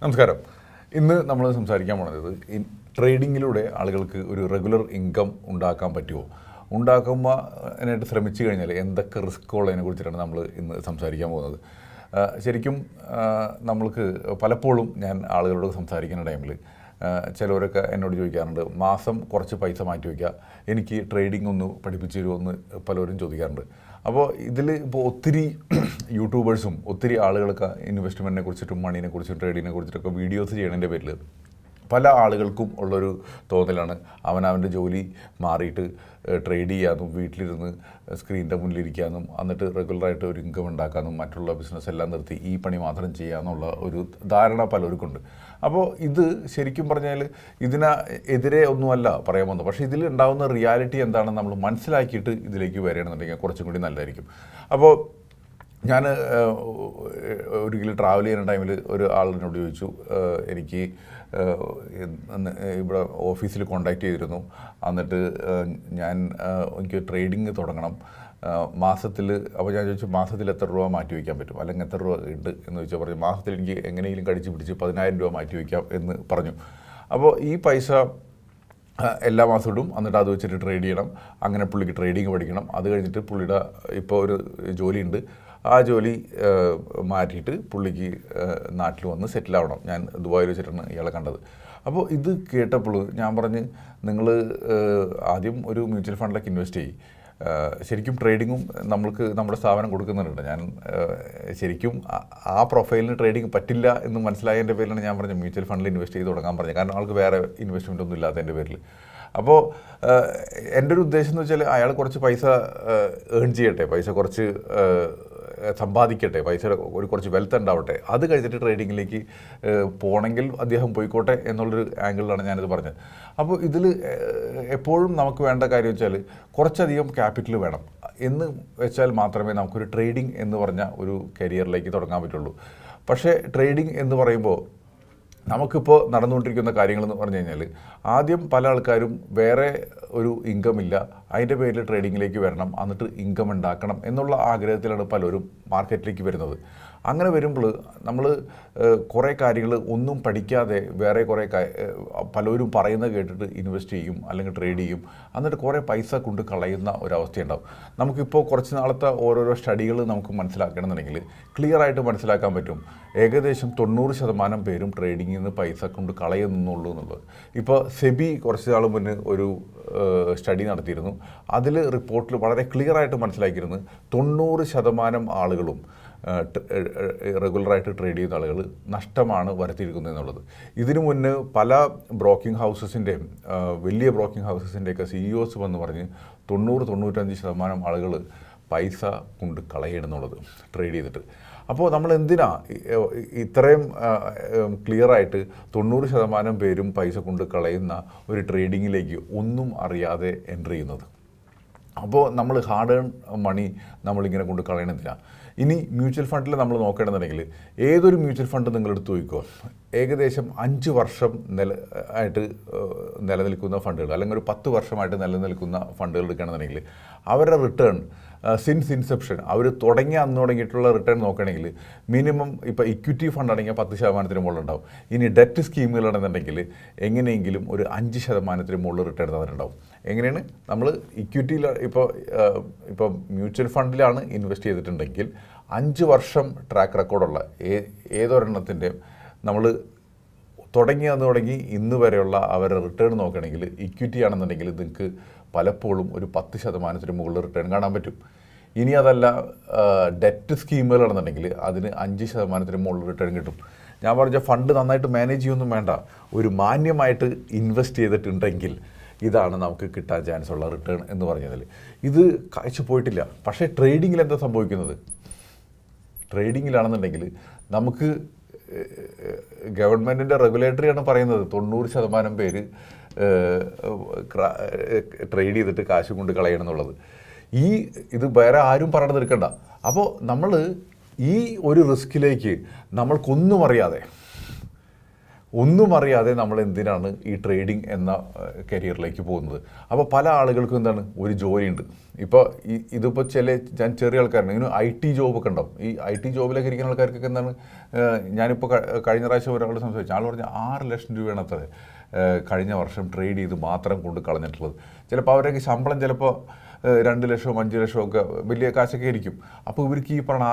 നമസ്കാരം. ഇന്ന് നമ്മൾ സംസാരിക്കാൻ പോകുന്നത് ട്രേഡിങ്ങിലൂടെ ആളുകൾക്ക് ഒരു റെഗുലർ ഇൻകം ഉണ്ടാക്കാൻ പറ്റുമോ, ഉണ്ടാക്കുമ്പോൾ അതിനായിട്ട് ശ്രമിച്ചു കഴിഞ്ഞാൽ എന്തൊക്കെ റിസ്ക്കുള്ളതിനെ കുറിച്ചിട്ടാണ് നമ്മൾ ഇന്ന് സംസാരിക്കാൻ പോകുന്നത്. ശരിക്കും നമ്മൾക്ക് പലപ്പോഴും ഞാൻ ആളുകളോട് സംസാരിക്കുന്ന ടൈമിൽ ചിലവരൊക്കെ എന്നോട് ചോദിക്കാറുണ്ട്, മാസം കുറച്ച് പൈസ മാറ്റി വയ്ക്കുക, എനിക്ക് ട്രേഡിംഗ് ഒന്ന് പഠിപ്പിച്ചു തരുമോ എന്ന് പലരും ചോദിക്കാറുണ്ട്. അപ്പോൾ ഇതിൽ ഇപ്പോൾ ഒത്തിരി യൂട്യൂബേഴ്സും ഒത്തിരി ആളുകളൊക്കെ ഇൻവെസ്റ്റ്മെൻറ്റിനെ കുറിച്ചിട്ടും മണീനെ കുറിച്ചും ട്രേഡിങ്ങിനെ കുറിച്ചിട്ടൊക്കെ വീഡിയോസ് ചെയ്യണതിൻ്റെ പേരിൽ പല ആളുകൾക്കും ഉള്ളൊരു തോന്നലാണ് അവനവൻ്റെ ജോലി മാറിയിട്ട് ട്രേഡ് ചെയ്യാനും വീട്ടിലിരുന്ന് സ്ക്രീനിൻ്റെ മുന്നിലിരിക്കാനും എന്നിട്ട് റെഗുലറായിട്ട് ഒരു ഇൻകം ഉണ്ടാക്കാനും മറ്റുള്ള ബിസിനസ് എല്ലാം നിർത്തി ഈ പണി മാത്രം ചെയ്യാമെന്നുള്ള ഒരു ധാരണ പലർക്കുണ്ട്. അപ്പോൾ ഇത് ശരിക്കും പറഞ്ഞാൽ ഇതിനെതിരെ ഒന്നുമല്ല പറയാൻ പോകുന്നത്. പക്ഷേ ഇതിൽ ഉണ്ടാകുന്ന റിയാലിറ്റി എന്താണെന്ന് നമ്മൾ മനസ്സിലാക്കിയിട്ട് ഇതിലേക്ക് വരികയാണെന്നുണ്ടെങ്കിൽ കുറച്ചും കൂടി നല്ലതായിരിക്കും. അപ്പോൾ ഞാൻ ഒരിക്കലും ട്രാവൽ ചെയ്യുന്ന ടൈമിൽ ഒരു ആളിനോട് ചോദിച്ചു, എനിക്ക് ഇവിടെ ഓഫീസിൽ കോണ്ടാക്ട് ചെയ്തിരുന്നു, എന്നിട്ട് എനിക്ക് ട്രേഡിങ് തുടങ്ങണം മാസത്തിൽ. അപ്പോൾ ഞാൻ ചോദിച്ചു, മാസത്തിൽ എത്ര രൂപ മാറ്റി വയ്ക്കാൻ പറ്റും, അല്ലെങ്കിൽ എത്ര രൂപ ഉണ്ട് എന്ന് ചോദിച്ചാൽ പറഞ്ഞു, മാസത്തിൽ എനിക്ക് എങ്ങനെയെങ്കിലും കടിച്ച് പിടിച്ച് 10,000 രൂപ മാറ്റി വയ്ക്കാം എന്ന് പറഞ്ഞു. അപ്പോൾ ഈ പൈസ എല്ലാ മാസവും ഇടും, എന്നിട്ട് അത് വെച്ചിട്ട് ട്രേഡ് ചെയ്യണം. അങ്ങനെ പുള്ളിക്ക് ട്രേഡിങ് പഠിക്കണം. അത് കഴിഞ്ഞിട്ട് പുള്ളിയുടെ ഇപ്പോൾ ഒരു ജോലിയുണ്ട്, ആ ജോലി മാറ്റിയിട്ട് പുള്ളിക്ക് നാട്ടിൽ വന്ന് സെറ്റിലാവണം. ഞാൻ ദുബായിൽ വെച്ചിട്ടാണ് ഇയാളെ കണ്ടത്. അപ്പോൾ ഇത് കേട്ടപ്പോൾ ഞാൻ പറഞ്ഞ്, നിങ്ങൾ ആദ്യം ഒരു മ്യൂച്വൽ ഫണ്ടിലേക്ക് ഇൻവെസ്റ്റ് ചെയ്യും. ശരിക്കും ട്രേഡിങ്ങും നമ്മൾക്ക് നമ്മുടെ സ്ഥാപനം കൊടുക്കുന്നുണ്ട്. ഞാൻ ശരിക്കും ആ പ്രൊഫൈലിന് ട്രേഡിങ് പറ്റില്ല എന്ന് മനസ്സിലായതിൻ്റെ പേരിലാണ് ഞാൻ പറഞ്ഞത് മ്യൂച്വൽ ഫണ്ടിൽ ഇൻവെസ്റ്റ് ചെയ്ത് തുടങ്ങാൻ പറഞ്ഞത്. കാരണം ആൾക്ക് വേറെ ഇൻവെസ്റ്റ്മെൻ്റ് ഒന്നും ഇല്ലാത്തതിൻ്റെ പേരിൽ. അപ്പോൾ എൻ്റെ ഒരു ഉദ്ദേശം എന്ന് വെച്ചാൽ അയാൾ കുറച്ച് പൈസ ഏൺ ചെയ്യട്ടെ, പൈസ കുറച്ച് സമ്പാദിക്കട്ടെ, പൈസ കുറച്ച് വെൽത്ത് ഉണ്ടാവട്ടെ, അത് കഴിഞ്ഞിട്ട് ട്രേഡിങ്ങിലേക്ക് പോകണമെങ്കിൽ അദ്ദേഹം പോയിക്കോട്ടെ എന്നുള്ളൊരു ആംഗിളിലാണ് ഞാനിത് പറഞ്ഞത്. അപ്പോൾ ഇതിൽ എപ്പോഴും നമുക്ക് വേണ്ട കാര്യം വെച്ചാൽ കുറച്ചധികം ക്യാപിറ്റൽ വേണം എന്ന് വെച്ചാൽ മാത്രമേ നമുക്കൊരു ട്രേഡിംഗ് എന്ന് പറഞ്ഞ ഒരു കരിയറിലേക്ക് തുടങ്ങാൻ പറ്റുള്ളൂ. പക്ഷേ ട്രേഡിംഗ് എന്ന് പറയുമ്പോൾ നമുക്കിപ്പോൾ നടന്നുകൊണ്ടിരിക്കുന്ന കാര്യങ്ങളെന്ന് പറഞ്ഞു കഴിഞ്ഞാൽ, ആദ്യം പല ആൾക്കാരും വേറെ ഒരു ഇൻകം ഇല്ല, അതിൻ്റെ പേരിൽ ട്രേഡിങ്ങിലേക്ക് വരണം, എന്നിട്ട് ഇൻകം ഉണ്ടാക്കണം എന്നുള്ള ആഗ്രഹത്തിലാണ് പലരും മാർക്കറ്റിലേക്ക് വരുന്നത്. അങ്ങനെ വരുമ്പോൾ നമ്മൾ കുറേ കാര്യങ്ങൾ ഒന്നും പഠിക്കാതെ വേറെ കുറേ പലരും പറയുന്നത് കേട്ടിട്ട് ഇൻവെസ്റ്റ് ചെയ്യും, അല്ലെങ്കിൽ ട്രേഡ് ചെയ്യും, എന്നിട്ട് കുറേ പൈസ കൊണ്ട് കളയുന്ന ഒരവസ്ഥയുണ്ടാവും. നമുക്കിപ്പോൾ കുറച്ച് നാളത്തെ ഓരോരോ സ്റ്റഡികൾ നമുക്ക് മനസ്സിലാക്കണമെന്നുണ്ടെങ്കിൽ ക്ലിയറായിട്ട് മനസ്സിലാക്കാൻ പറ്റും. ഏകദേശം 90% പേരും ട്രേഡിങ്ങിൽ നിന്ന് പൈസ കൊണ്ട് കളയുന്നുള്ളൂ എന്നുള്ളത്. ഇപ്പോൾ സെബി കുറച്ച് നാൾ മുന്നേ ഒരു സ്റ്റഡി നടത്തിയിരുന്നു. അതിൽ റിപ്പോർട്ടിൽ വളരെ ക്ലിയറായിട്ട് മനസ്സിലാക്കിയിരുന്നു 90% ആളുകളും റെഗുലറായിട്ട് ട്രേഡ് ചെയ്യുന്ന ആളുകൾ നഷ്ടമാണ് വരുത്തിയിരിക്കുന്നത് എന്നുള്ളത്. ഇതിനു മുന്നേ പല ബ്രോക്കിംഗ് ഹൗസസിൻ്റെയും വലിയ ബ്രോക്കിംഗ് ഹൗസസിൻ്റെയൊക്കെ CEOs വന്ന് പറഞ്ഞ് 90-95% ആളുകൾ പൈസ കൊണ്ട് കളയണമെന്നുള്ളത് ട്രേഡ് ചെയ്തിട്ട്. അപ്പോൾ നമ്മൾ എന്തിനാ ഇത്രയും ക്ലിയറായിട്ട് 90% പേരും പൈസ കൊണ്ട് കളയുന്ന ഒരു ട്രേഡിങ്ങിലേക്ക് ഒന്നും അറിയാതെ എൻ്റർ ചെയ്യുന്നത്? അപ്പോൾ നമ്മൾ ഹാർഡ് ഏൺ മണി നമ്മളിങ്ങനെ കൊണ്ട് കളയണമെന്നില്ല. ഇനി മ്യൂച്വൽ ഫണ്ടിൽ നമ്മൾ നോക്കണമെന്നുണ്ടെങ്കിൽ ഏതൊരു മ്യൂച്വൽ ഫണ്ട് നിങ്ങളെടുത്ത് നോക്കിക്കോ, ഏകദേശം 5 വർഷം ആയിട്ട് നിലനിൽക്കുന്ന ഫണ്ടുകൾ, അല്ലെങ്കിൽ ഒരു 10 വർഷമായിട്ട് നിലനിൽക്കുന്ന ഫണ്ടുകൾ എടുക്കുകയാണെന്നുണ്ടെങ്കിൽ അവരുടെ റിട്ടേൺ സിൻസ് ഇൻസെപ്ഷൻ, അവർ തുടങ്ങിയ അന്ന് തുടങ്ങിയിട്ടുള്ള റിട്ടേൺ നോക്കുകയാണെങ്കിൽ മിനിമം ഇപ്പോൾ ഇക്വിറ്റി ഫണ്ടാണെങ്കിൽ 10% മുകളിലുണ്ടാവും. ഇനി ഡെറ്റ് സ്കീമുകളാണെന്നുണ്ടെങ്കിൽ എങ്ങനെയെങ്കിലും ഒരു 5% മുകളിൽ റിട്ടേൺ തന്നിട്ടുണ്ടാവും. എങ്ങനെയാണ്? നമ്മൾ ഇക്വിറ്റിയിൽ ഇപ്പോൾ മ്യൂച്വൽ ഫണ്ടിലാണ് ഇൻവെസ്റ്റ് ചെയ്തിട്ടുണ്ടെങ്കിൽ 5 വർഷം ട്രാക്ക് റെക്കോർഡുള്ള ഏതൊരെണ്ണത്തിൻ്റെ നമ്മൾ തുടങ്ങി ഇന്ന് വരെയുള്ള അവരുടെ റിട്ടേൺ നോക്കുകയാണെങ്കിൽ ഇക്വിറ്റി ആണെന്നുണ്ടെങ്കിൽ നിങ്ങൾക്ക് പലപ്പോഴും ഒരു 10% മുകളിൽ റിട്ടേൺ കാണാൻ പറ്റും. ഇനി അതല്ല ഡെറ്റ് സ്കീമുകളാണെന്നുണ്ടെങ്കിൽ അതിന് 5% മുകളിൽ റിട്ടേൺ കിട്ടും. ഞാൻ പറഞ്ഞ ഫണ്ട് നന്നായിട്ട് മാനേജ് ചെയ്യൊന്നും വേണ്ട, ഒരു മാന്യമായിട്ട് ഇൻവെസ്റ്റ് ചെയ്തിട്ടുണ്ടെങ്കിൽ ഇതാണ് നമുക്ക് കിട്ടാൻ ചാൻസ് ഉള്ള റിട്ടേൺ എന്ന് പറഞ്ഞതിൽ. ഇത് കാഴ്ച പോയിട്ടില്ല. പക്ഷേ ട്രേഡിങ്ങിൽ എന്താ സംഭവിക്കുന്നത്? ട്രേഡിങ്ങിലാണെന്നുണ്ടെങ്കിൽ നമുക്ക് ഗവൺമെൻറ്റിൻ്റെ റെഗുലേറ്ററിയാണ് പറയുന്നത് 90% പേര് ട്രേഡ് ചെയ്തിട്ട് കാശ് കൊണ്ട് കളയണം എന്നുള്ളത്. ഇത് വേറെ ആരും പറഞ്ഞു തീർക്കണ്ട. അപ്പോൾ നമ്മൾ ഈ ഒരു റിസ്കിലേക്ക് നമ്മൾക്കൊന്നും അറിയാതെ ഒന്നും അറിയാതെ നമ്മൾ എന്തിനാണ് ഈ ട്രേഡിംഗ് എന്ന കരിയറിലേക്ക് പോകുന്നത്. അപ്പോൾ പല ആളുകൾക്കും എന്താണ് ഒരു ജോലിയുണ്ട്. ഇപ്പോൾ ഇതിപ്പോൾ ഞാൻ ചെറിയ ആൾക്കാരുണ്ട്, ഇങ്ങനെ IT ജോബൊക്കെ ഉണ്ടാവും. ഈ IT ജോബിലൊക്കെ ഇരിക്കുന്ന ആൾക്കാർക്കൊക്കെ എന്താണ്, ഞാനിപ്പോൾ കഴിഞ്ഞ പ്രാവശ്യം ഒരാളോട് സംസാരിച്ചു, ആൾ പറഞ്ഞാൽ 6 ലക്ഷം രൂപയാണ് അത്ര കഴിഞ്ഞ വർഷം ട്രേഡ് ചെയ്ത് മാത്രം കൊണ്ട് കളഞ്ഞിട്ടുള്ളത്. ചിലപ്പോൾ അവരൊക്കെ ശമ്പളം ചിലപ്പോൾ 2 ലക്ഷവും 5 ലക്ഷവും ഒക്കെ വലിയ കാശൊക്കെ ആയിരിക്കും. അപ്പോൾ ഇവർക്ക് ഈ പറഞ്ഞ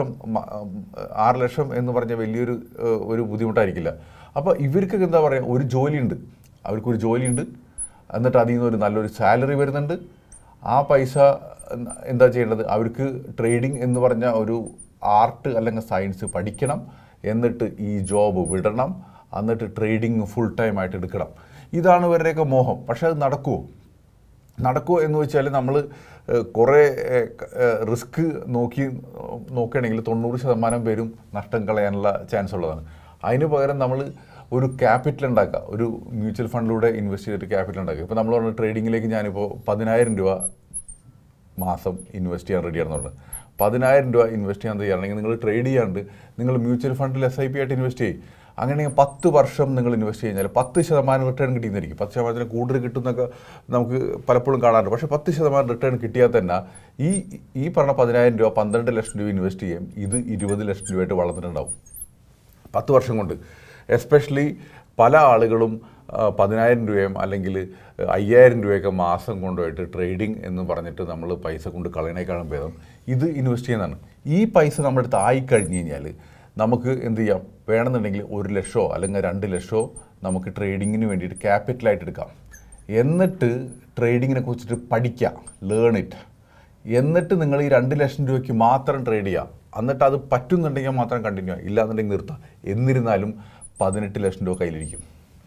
6 ലക്ഷം എന്ന് പറഞ്ഞ വലിയൊരു ബുദ്ധിമുട്ടായിരിക്കില്ല. അപ്പോൾ ഇവർക്ക് എന്താ പറയുക, ഒരു ജോലിയുണ്ട്, അവർക്കൊരു ജോലിയുണ്ട്, എന്നിട്ട് അതിൽ നിന്ന് ഒരു നല്ലൊരു സാലറി വരുന്നുണ്ട്. ആ പൈസ എന്താ ചെയ്യേണ്ടത്, അവർക്ക് ട്രേഡിംഗ് എന്ന് പറഞ്ഞ ഒരു ആർട്ട് അല്ലെങ്കിൽ സയൻസ് പഠിക്കണം, എന്നിട്ട് ഈ ജോബ് വിടണം, എന്നിട്ട് ട്രേഡിങ് ഫുൾ ടൈം ആയിട്ട് എടുക്കണം. ഇതാണ് ഇവരുടെയൊക്കെ മോഹം. പക്ഷെ അത് നടക്കുമോ എന്ന് വെച്ചാൽ നമ്മൾ കുറേ റിസ്ക് നോക്കുകയാണെങ്കിൽ 90% പേരും നഷ്ടം കളയാനുള്ള ചാൻസ് ഉള്ളതാണ്. അതിന് പകരം നമ്മൾ ഒരു ക്യാപിറ്റൽ ഉണ്ടാക്കുക, ഒരു മ്യൂച്വൽ ഫണ്ടിലൂടെ ഇൻവെസ്റ്റ് ചെയ്തിട്ട് ക്യാപിറ്റൽ ഉണ്ടാക്കുക. ഇപ്പോൾ നമ്മൾ പറഞ്ഞ ട്രേഡിങ്ങിലേക്ക് ഞാനിപ്പോൾ 10,000 രൂപ മാസം ഇൻവെസ്റ്റ് ചെയ്യാൻ റെഡിയാണെന്ന് പറഞ്ഞത്. 10,000 രൂപ ഇൻവെസ്റ്റ് ചെയ്യാൻ തയ്യാറാണെങ്കിൽ നിങ്ങൾ ട്രേഡ് ചെയ്യാണ്ട് നിങ്ങൾ മ്യൂച്വൽ ഫണ്ടിൽ SIP ആയിട്ട് ഇൻവെസ്റ്റ് ചെയ്യും. അങ്ങനെയെങ്കിൽ 10 വർഷം നിങ്ങൾ ഇൻവെസ്റ്റ് കഴിഞ്ഞാൽ 10% റിട്ടേൺ കിട്ടിയെന്നിരിക്കും. 10% കൂടുതൽ കിട്ടുന്നൊക്കെ നമുക്ക് പലപ്പോഴും കാണാറുണ്ട്. പക്ഷേ 10% റിട്ടേൺ കിട്ടിയാൽ തന്നെ ഈ പറഞ്ഞ 10,000 രൂപ 12 ലക്ഷം രൂപ ഇൻവെസ്റ്റ് ചെയ്യും. ഇത് 20 ലക്ഷം രൂപയായിട്ട് വളർന്നിട്ടുണ്ടാവും 10 വർഷം കൊണ്ട്. എസ്പെഷ്യലി പല ആളുകളും 10,000 രൂപയും അല്ലെങ്കിൽ 5,000 രൂപയൊക്കെ മാസം കൊണ്ടുപോയിട്ട് ട്രേഡിംഗ് എന്ന് പറഞ്ഞിട്ട് നമ്മൾ പൈസ കൊണ്ട് കളയണേക്കാളും ഭേദം ഇത് ഇൻവെസ്റ്റ് ചെയ്യുന്നതാണ്. ഈ പൈസ നമ്മുടെ അടുത്ത് ആയിക്കഴിഞ്ഞ് കഴിഞ്ഞാൽ നമുക്ക് എന്ത് ചെയ്യാം, വേണമെന്നുണ്ടെങ്കിൽ 1 ലക്ഷമോ അല്ലെങ്കിൽ 2 ലക്ഷമോ നമുക്ക് ട്രേഡിങ്ങിന് വേണ്ടിയിട്ട് ക്യാപിറ്റലായിട്ട് എടുക്കാം. എന്നിട്ട് ട്രേഡിങ്ങിനെ കുറിച്ചിട്ട് പഠിക്കുക, ലേൺ ഇറ്റ്. എന്നിട്ട് നിങ്ങൾ ഈ 2 ലക്ഷം രൂപയ്ക്ക് മാത്രം ട്രേഡ് ചെയ്യുക. എന്നിട്ട് അത് പറ്റുന്നുണ്ടെങ്കിൽ മാത്രം കണ്ടിന്യൂ ചെയ്യുക, ഇല്ലാന്നുണ്ടെങ്കിൽ നിർത്തുക. എന്നിരുന്നാലും 18 ലക്ഷം രൂപ കയ്യിലിരിക്കും.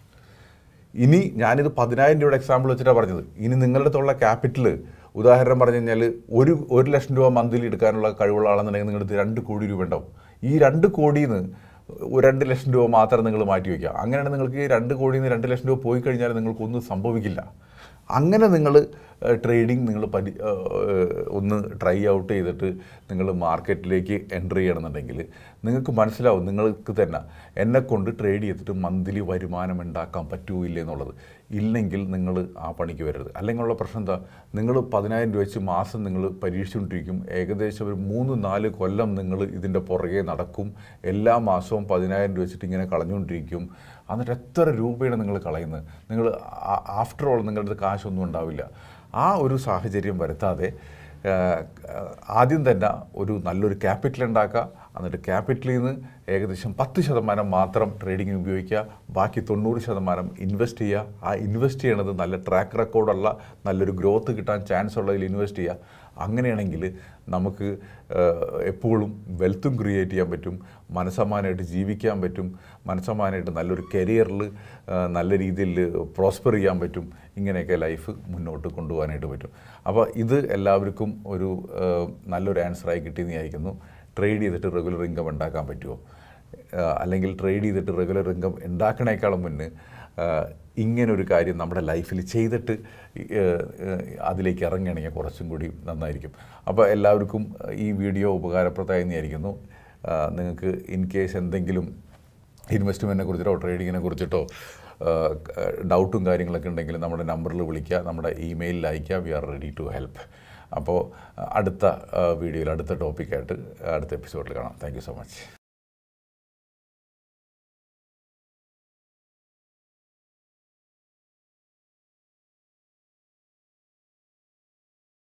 ഇനി ഞാനിത് 10,000 രൂപയുടെ എക്സാമ്പിൾ വെച്ചിട്ടാണ് പറഞ്ഞത്. ഇനി നിങ്ങളുടെ അടുത്തുള്ള ക്യാപിറ്റൽ, ഉദാഹരണം പറഞ്ഞു കഴിഞ്ഞാൽ 1 ലക്ഷം രൂപ മന്ത്ലി എടുക്കാനുള്ള കഴിവുള്ള ആളെന്നുണ്ടെങ്കിൽ നിങ്ങളുടെ 2 കോടി രൂപ ഉണ്ടാവും. ഈ 2 കോടിയിൽ നിന്ന് 2 ലക്ഷം രൂപ മാത്രം നിങ്ങൾ മാറ്റി വയ്ക്കുക. അങ്ങനെയാണ് നിങ്ങൾക്ക് ഈ 2 കോടിയിൽ നിന്ന് 2 ലക്ഷം രൂപ പോയി കഴിഞ്ഞാൽ നിങ്ങൾക്കൊന്നും സംഭവിക്കില്ല. അങ്ങനെ നിങ്ങൾ ട്രേഡിംഗ് നിങ്ങൾ ഒന്ന് ട്രൈ ഔട്ട് ചെയ്തിട്ട് നിങ്ങൾ മാർക്കറ്റിലേക്ക് എൻ്റർ ചെയ്യണമെന്നുണ്ടെങ്കിൽ നിങ്ങൾക്ക് മനസ്സിലാവും, നിങ്ങൾക്ക് തന്നെ എന്നെക്കൊണ്ട് ട്രേഡ് ചെയ്തിട്ട് മന്ത്ലി വരുമാനം ഉണ്ടാക്കാൻ പറ്റൂല്ല എന്നുള്ളത്. ഇല്ലെങ്കിൽ നിങ്ങൾ ആ പണിക്ക് വരരുത്. അല്ലെങ്കിൽ ഉള്ള പ്രശ്നം എന്താ, നിങ്ങൾ 10,000 രൂപ വെച്ച് മാസം നിങ്ങൾ പരീക്ഷിച്ചുകൊണ്ടിരിക്കും. ഏകദേശം ഒരു 3-4 കൊല്ലം നിങ്ങൾ ഇതിൻ്റെ പുറകെ നടക്കും. എല്ലാ മാസവും 10,000 രൂപ വെച്ചിട്ട് ഇങ്ങനെ കളഞ്ഞുകൊണ്ടിരിക്കും. എന്നിട്ട് എത്ര രൂപയാണ് നിങ്ങൾ കളയുന്നത്? നിങ്ങൾ ആഫ്റ്റർ ഓൾ നിങ്ങളുടെ അടുത്ത് കാശൊന്നും ഉണ്ടാവില്ല. ആ ഒരു സാഹചര്യം വരുത്താതെ ആദ്യം തന്നെ ഒരു നല്ലൊരു ക്യാപിറ്റൽ ഉണ്ടാക്കുക. എന്നിട്ട് ക്യാപിറ്റലിൽ നിന്ന് ഏകദേശം 10% മാത്രം ട്രേഡിങ്ങിന് ഉപയോഗിക്കുക. ബാക്കി 90% ഇൻവെസ്റ്റ് ചെയ്യുക. ആ ഇൻവെസ്റ്റ് ചെയ്യണത് നല്ല ട്രാക്ക് റെക്കോർഡുള്ള നല്ലൊരു ഗ്രോത്ത് കിട്ടാൻ ചാൻസ് ഉള്ളതിൽ ഇൻവെസ്റ്റ് ചെയ്യുക. അങ്ങനെയാണെങ്കിൽ നമുക്ക് എപ്പോഴും വെൽത്തും ക്രിയേറ്റ് ചെയ്യാൻ പറ്റും, മനസ്സമാനമായിട്ട് ജീവിക്കാൻ പറ്റും, മനസ്സമാനമായിട്ട് നല്ലൊരു കരിയറിൽ നല്ല രീതിയിൽ പ്രോസ്പർ ചെയ്യാൻ പറ്റും. ഇങ്ങനെയൊക്കെ ലൈഫ് മുന്നോട്ട് കൊണ്ടുപോകാനായിട്ട് പറ്റും. അപ്പോൾ ഇത് എല്ലാവർക്കും ഒരു നല്ലൊരു ആൻസറായി കിട്ടിയെന്ന് വിചാരിക്കുന്നു. ട്രേഡ് ചെയ്തിട്ട് റെഗുലർ ഇൻകം ഉണ്ടാക്കാൻ പറ്റുമോ, അല്ലെങ്കിൽ ട്രേഡ് ചെയ്തിട്ട് റെഗുലർ ഇൻകം ഉണ്ടാക്കണേക്കാളും മുന്നേ ഇങ്ങനൊരു കാര്യം നമ്മുടെ ലൈഫിൽ ചെയ്തിട്ട് അതിലേക്ക് ഇറങ്ങുകയാണെങ്കിൽ കുറച്ചും കൂടി നന്നായിരിക്കും. അപ്പോൾ എല്ലാവർക്കും ഈ വീഡിയോ ഉപകാരപ്രദമായി വിചാരിക്കുന്നു. നിങ്ങൾക്ക് ഇൻ കേസ് എന്തെങ്കിലും ഇൻവെസ്റ്റ്മെൻറ്റിനെ കുറിച്ചിട്ടോ ട്രേഡിങ്ങിനെ കുറിച്ചിട്ടോ ഡൗട്ടും കാര്യങ്ങളൊക്കെ ഉണ്ടെങ്കിൽ നമ്മുടെ നമ്പറിൽ വിളിക്കുക, നമ്മുടെ ഇമെയിലിൽ അയയ്ക്കുക. We are ready to help. അപ്പോൾ അടുത്ത വീഡിയോയിൽ അടുത്ത ടോപ്പിക്കായിട്ട് അടുത്ത എപ്പിസോഡിൽ കാണാം. Thank you so much.